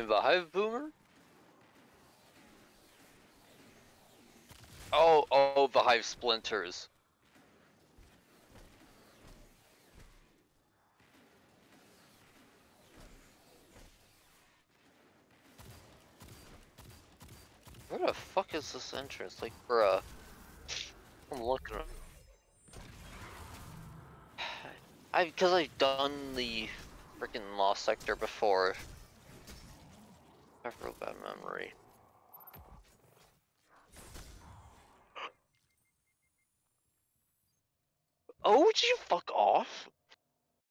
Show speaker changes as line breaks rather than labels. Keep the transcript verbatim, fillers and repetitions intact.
I'm the Hive Boomer? Oh, oh, the Hive Splinters. Where the fuck is this entrance? Like, bruh. I'm looking at I because I've done the freaking Lost Sector before. I have real bad memory. Oh, would you fuck off?